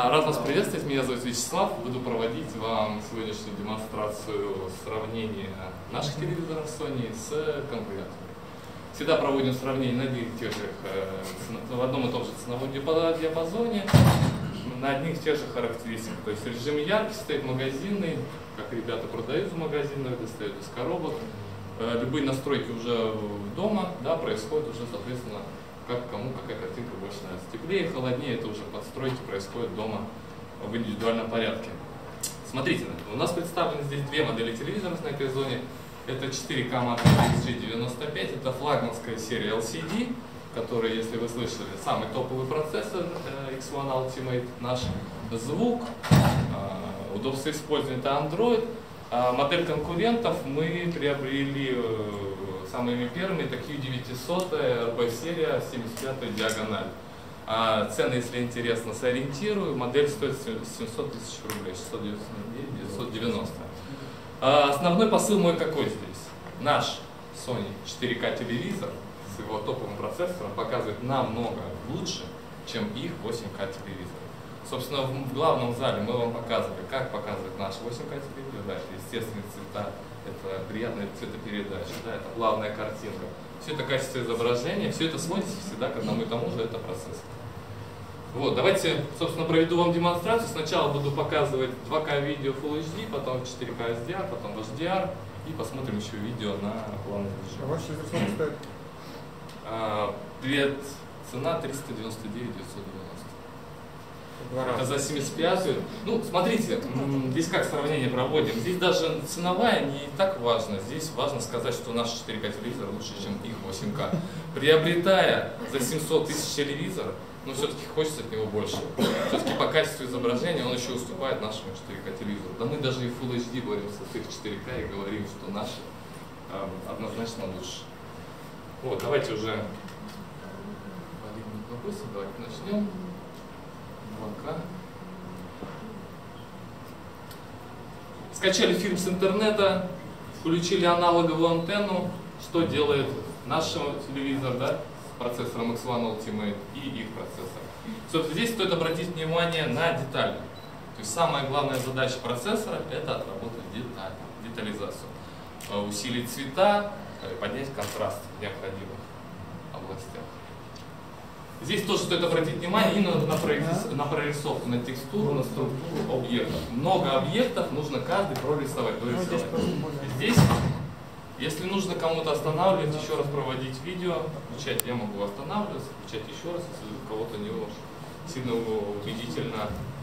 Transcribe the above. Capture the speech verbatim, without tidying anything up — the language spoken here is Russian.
Рад вас приветствовать, меня зовут Вячеслав. Буду проводить вам сегодняшнюю демонстрацию сравнения наших телевизоров Sony с конкурентами. Всегда проводим сравнение на одних и тех же, в одном и том же ценовом диапазоне, на одних и тех же характеристиках. То есть режим яркости стоит магазинный, как ребята продают в магазинах, достают из коробок. Любые настройки уже дома, да, происходят уже, соответственно, как кому какая картинка больше нравится. Теплее, холоднее, это уже подстройки происходят дома в индивидуальном порядке. Смотрите, у нас представлены здесь две модели телевизоров на этой зоне. Это четыре ка икс джи девяносто пять, это флагманская серия эл си ди, которая, если вы слышали, самый топовый процессор икс один Ultimate, наш звук, удобство использования, это Android. Модель конкурентов мы приобрели самыми первыми, это кью девятьсот, эр би серия, семьдесят пятая диагональ. А цены, если интересно, сориентирую, модель стоит семьсот тысяч рублей, шестьсот девяносто. А основной посыл мой какой здесь? Наш Sony четыре ка телевизор с его топовым процессором показывает намного лучше, чем их восемь ка телевизор. Собственно, в главном зале мы вам показывали, как показывает наш восемь ка телевизор, да, это естественные цвета, это приятная цветопередача, да, это плавная картинка. Все это качество изображения, все это сводится всегда к одному и тому же, это процессор. Вот, давайте, собственно, проведу вам демонстрацию. Сначала буду показывать два ка видео Full эйч ди, потом четыре ка эс ди ар, потом эйч ди ар, и посмотрим еще видео на плавном режиме. А ваш телефон стоит? А, привет, цена триста девяносто девять девятьсот девяносто. Это за семьдесят пятую. Ну, смотрите, здесь как сравнение проводим. Здесь даже ценовая не так важно. Здесь важно сказать, что наш четыре ка телевизор лучше, чем их восемь ка. Приобретая за семьсот тысяч телевизор, но все-таки хочется от него больше. Все-таки по качеству изображения он еще уступает нашему четыре ка телевизору. Да мы даже и Full эйч ди боремся с их четыре ка и говорим, что наши э, однозначно лучше. Вот, давайте уже давайте начнем. два ка. Скачали фильм с интернета, включили аналоговую антенну. Что делает наш телевизор, да, с процессором икс один Ultimate и их процессор? Собственно, здесь стоит обратить внимание на детали. То есть самая главная задача процессора – это отработать детали, детализацию, усилить цвета, поднять контраст в необходимых областях. Здесь тоже стоит обратить внимание именно на, на прорисовку, на текстуру, на структуру объектов. Много объектов, нужно каждый прорисовать, дорисовать. Здесь, если нужно кому-то останавливать, еще раз проводить видео, включать я могу останавливаться, включать еще раз, если у кого-то не сильно убедительно